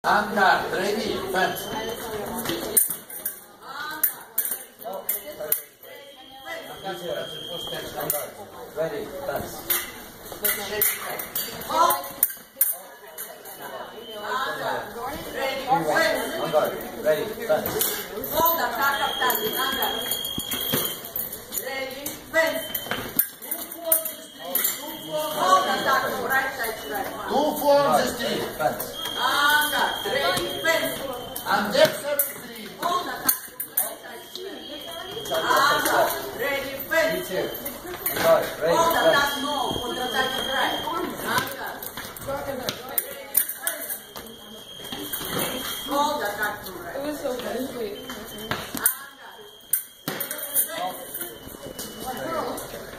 Anchor, ready, fence. Ready, fence. Ready, fence. Hold the back of that under. Ready, fence. Hold the back of right side to right. 2 4 16. Fence. Under. Ready, fence. And this